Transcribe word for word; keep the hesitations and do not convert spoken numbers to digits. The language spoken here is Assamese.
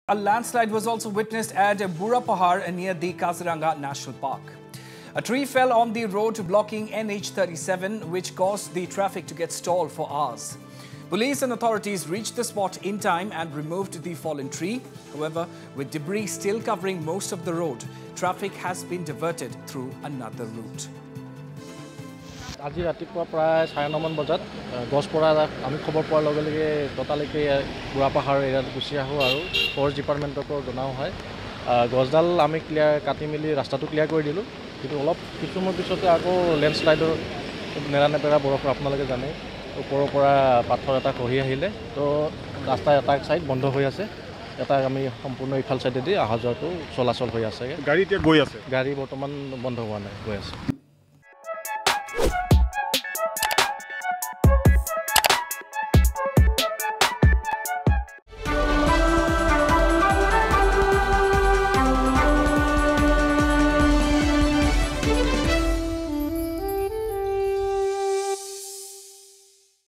A landslide was also witnessed at Burapahar near the Kaziranga National Park. A tree fell on the road blocking N H thirty-seven, which caused the traffic to get stalled for hours. Police and authorities reached the spot in time and removed the fallen tree. However, with debris still covering most of the road, traffic has been diverted through another route. আজি ৰাতিপুৱা প্ৰায় চাৰে নমান বজাত গছ পৰা আমি খবৰ পোৱাৰ লগে লগে ততালৈকে বুঢ়াপাহাৰ এৰিয়াত গুচি আহোঁ আৰু ফৰেষ্ট ডিপাৰ্টমেণ্টকো জনাও হয় গছডাল আমি ক্লিয়াৰ কাটি মেলি ৰাস্তাটো ক্লিয়াৰ কৰি দিলোঁ কিন্তু অলপ কিছুমান পিছতে আকৌ লেণ্ডশ্লাইডৰ নেৰানেপেৰা বৰফৰ আপোনালোকে জানে ওপৰৰ পৰা পাথৰ এটা খহি আহিলে তো ৰাস্তা এটা ছাইড বন্ধ হৈ আছে এটা আমি সম্পূৰ্ণ ইফাল ছাইডেদি অহা যোৱাটো চলাচল হৈ আছে গাড়ী এতিয়া গৈ আছে গাড়ী বৰ্তমান বন্ধ হোৱা নাই গৈ আছে